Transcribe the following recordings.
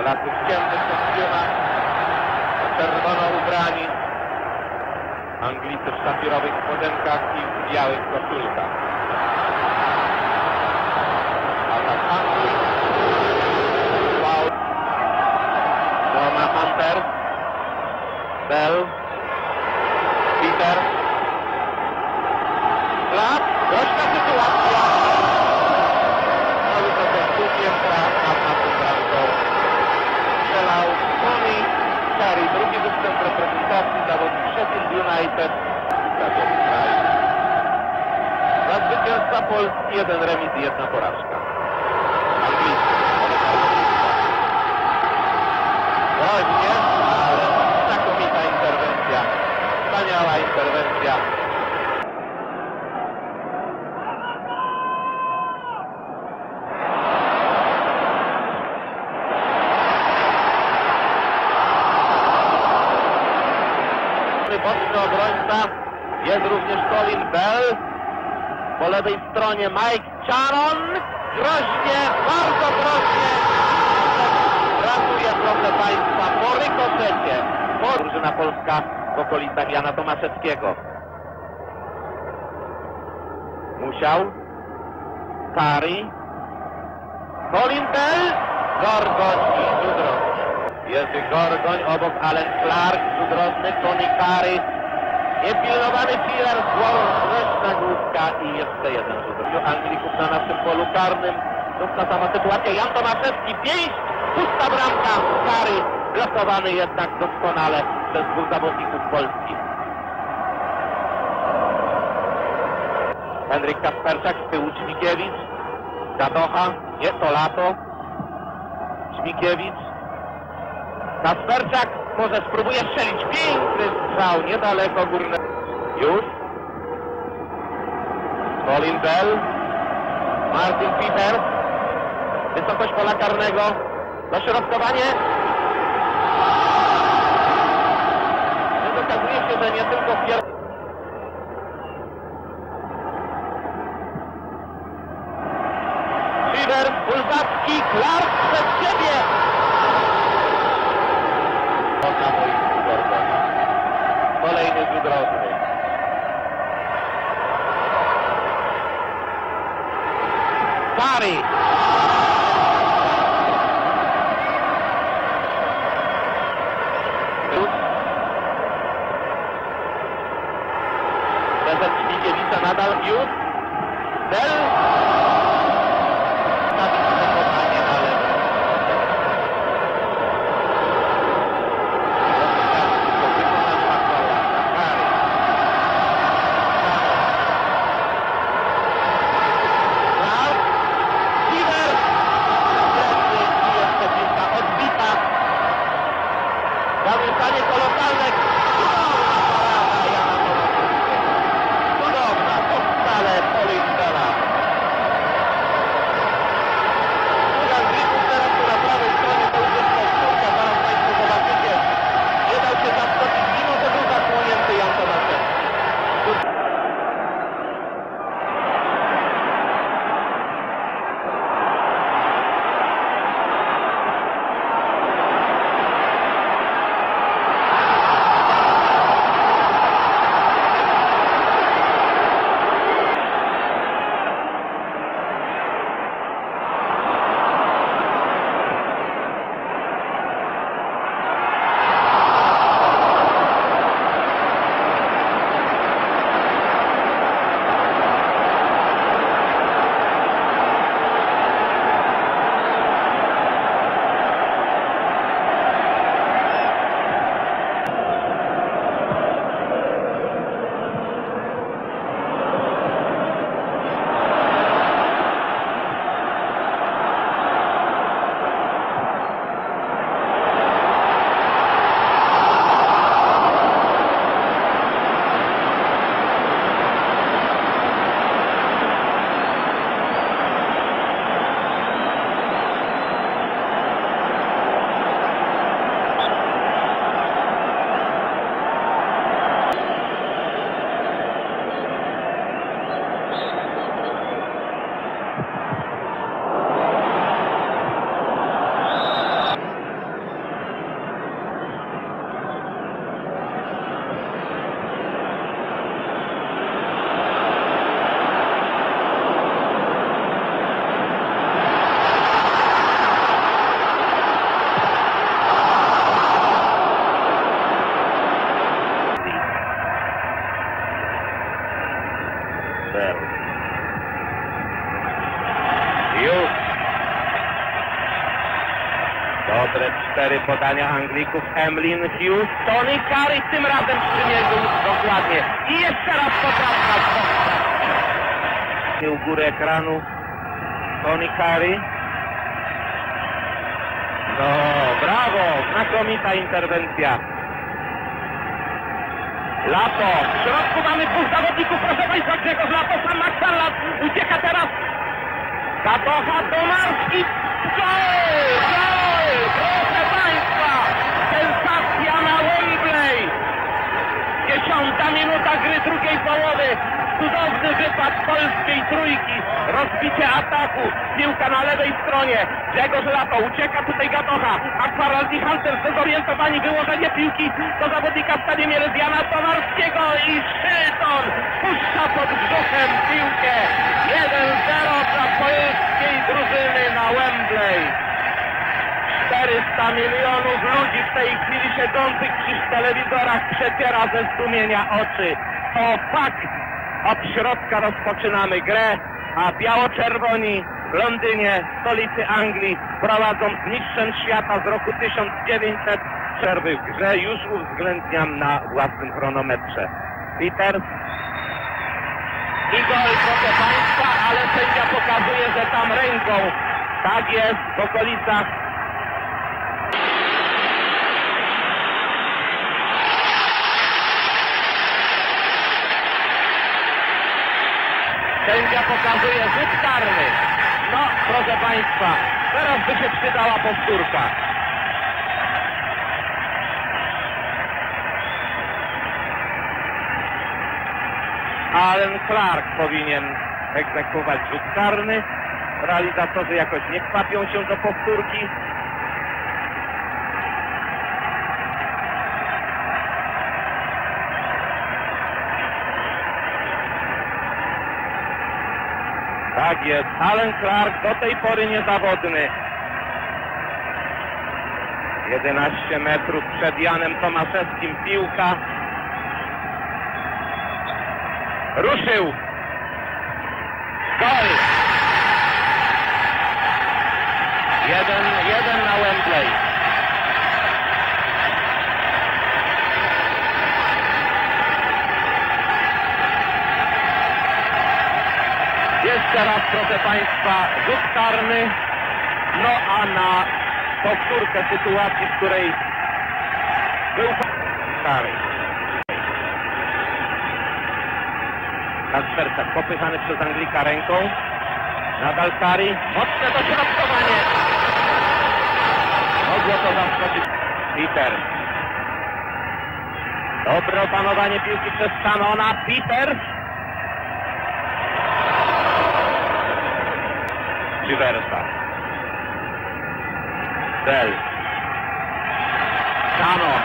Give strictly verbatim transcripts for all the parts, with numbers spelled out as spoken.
Polacy w ciemnych kostiumach, czerwono ubrani. Anglicy w szafirowych spodenkach i w białych koszulkach. Atak Anglii. Foul. Norma Hunter. Bell. Peter. Slap. Groźna sytuacja. No i to też ucięta nad naszą bramką. Strzelał Tony Carey, drugi występ reprezentacji zawodnik Sheffield United. Za zwycięstwa Polski jeden remis i jedna porażka. Anglicy. Groźnie, ale znakomita interwencja. Wspaniała interwencja. Boczny obrońca, jest również Colin Bell, po lewej stronie Mike Charon, groźnie, bardzo groźnie, ratuje, proszę Państwa, po rykoszecie, po drużyna polska w okolicach Jana Tomaszewskiego. Musiał, Carey, Colin Bell, Gorgoń i Żudroń. Jerzy Gorgoń, obok Alan Clark, Żudrowny, Tony Carey, niepilnowany filar z głową, zresztą główka i jeszcze jeden Żudroń. Anglików na naszym polu karnym, znów ta sama sytuacja, Jan Tomaszewski, pięść, pusta bramka, Carey, blokowany jednak doskonale przez dwóch zawodników Polski. Henryk Kasperczak, z tyłu Ćmikiewicz, Zadocha, nie, to Lato, Ćmikiewicz, Kasperczak może spróbuje strzelić. Piękny strzał, niedaleko górne. Już. Colin Bell. Martin Peters. Wysokość pola karnego. Dośrodkowanie. Więc okazuje się, że nie tylko w pierwszym. Rivers, Kulbacki, Clark przed siebie. Na boisku Gorgonia. Kolejny Żudrowny. Carey. Prezent Ćmikiewicza nadal już. Bell. Dobre cztery podania Anglików. Emlyn Hughes, Tony Curry, tym razem przymierzył dokładnie. I jeszcze raz poprawka. U góry ekranu Tony Curry. No, brawo, znakomita interwencja. Lato, w środku mamy dwóch zawodników, proszę Państwa, Grzegorz Lato, sam McFarland, ucieka teraz. Katocha, Tomarski, gol, gol, proszę Państwa, sensacja na Wembley. Dziesiąta minuta gry drugiej połowy, cudowny wypad polskiej trójki, rozbicie ataku, piłka na lewej stronie, Grzegorz Lato, ucieka tutaj Gatocha, McFarland i Hunter zdezorientowani, wyłożenie piłki do zawodnika w stanie Mielezjana Tomarskiego i Szylton puszcza pod brzuchem piłkę. jeden zero dla polskiej drużyny na Wembley. czterysta milionów ludzi w tej chwili siedzących przy telewizorach przeciera ze zdumienia oczy. To fakt. Od środka rozpoczynamy grę, a biało-czerwoni w Londynie, stolicy Anglii, prowadzą z mistrzem świata z roku tysiąc dziewięćset. Przerwy w grze już uwzględniam na własnym chronometrze. Peters. I gol, proszę Państwa, ale sędzia pokazuje, że tam ręką. Tak jest, w okolicach. Sędzia pokazuje rzut karny. No, proszę Państwa, teraz by się przydała powtórka. Alan Clark powinien egzekwować rzut karny. Realizatorzy jakoś nie kwapią się do powtórki. Tak jest, Alan Clark do tej pory niezawodny. jedenaście metrów przed Janem Tomaszewskim piłka. Ruszył. Gol. Jeden, jeden na Wembley. Jeszcze raz, proszę Państwa, rzut karny. No a na powtórkę sytuacji, w której był Curry. Kasperczak popychany przez Anglika ręką. Nadal Curry. Mocne dośrodkowanie. Mogło to zaskoczyć. Peters. Dobre opanowanie piłki przez Cannona. Peters. Chiversa. Del. Cannon.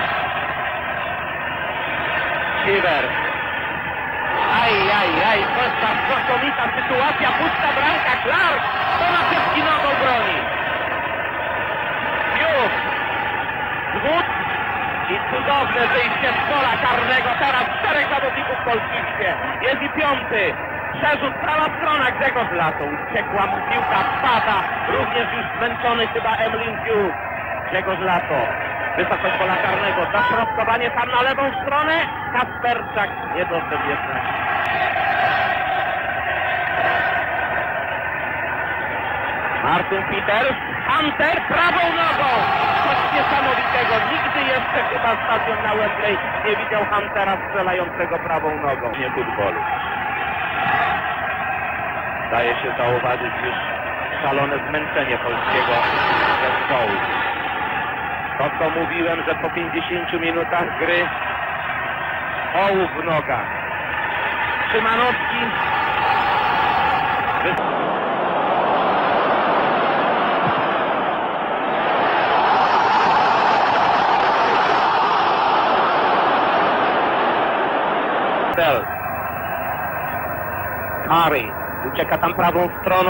Chivers. Aj, aj, aj, to jest ta znakomita sytuacja, pusta bramka, Clark, Tomaszewski nogą broni. Już, zwód i cudowne wyjście z pola karnego, teraz czterech zawodników polskich śpie, jest i piąty, przerzut, prawa strona, Grzegorz Lato, uciekła mu piłka, spada, również już zmęczony chyba Emlyn Hughes, Grzegorz Lato. Wysokość pola karnego, zaśrodkowanie tam na lewą stronę, Kasperczak nie doszedł jednak. Martin Peters, Hunter prawą nogą, coś niesamowitego, nigdy jeszcze chyba stadion na Wembley nie widział Huntera strzelającego prawą nogą, nie futbolu. Daje się zauważyć już szalone zmęczenie polskiego zespołu. To co mówiłem, że po pięćdziesięciu minutach gry ołów w nogach. Szymanowski. Del. Curry. Ucieka tam prawą stroną.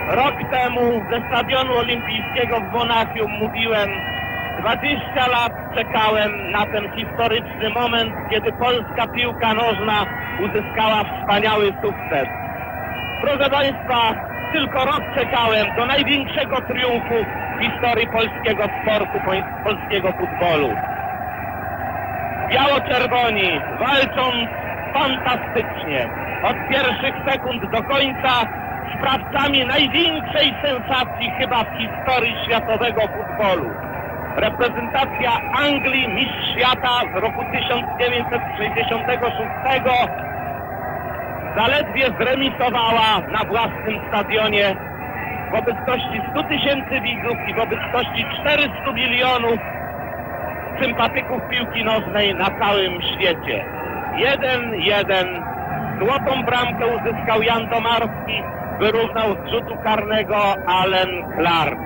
Rok temu ze Stadionu Olimpijskiego w Monachium mówiłem, dwadzieścia lat czekałem na ten historyczny moment, kiedy polska piłka nożna uzyskała wspaniały sukces. Proszę Państwa, tylko rok czekałem do największego triumfu w historii polskiego sportu, polskiego futbolu. Biało-czerwoni walcząc fantastycznie od pierwszych sekund do końca, sprawcami największej sensacji chyba w historii światowego futbolu. Reprezentacja Anglii, mistrz świata z roku tysiąc dziewięćset sześćdziesiątego szóstego zaledwie zremisowała na własnym stadionie w obecności stu tysięcy widzów i w obecności czterystu milionów sympatyków piłki nożnej na całym świecie. jeden jeden. Złotą bramkę uzyskał Jan Tomarski, wyrównał z rzutu karnego Alan Clark.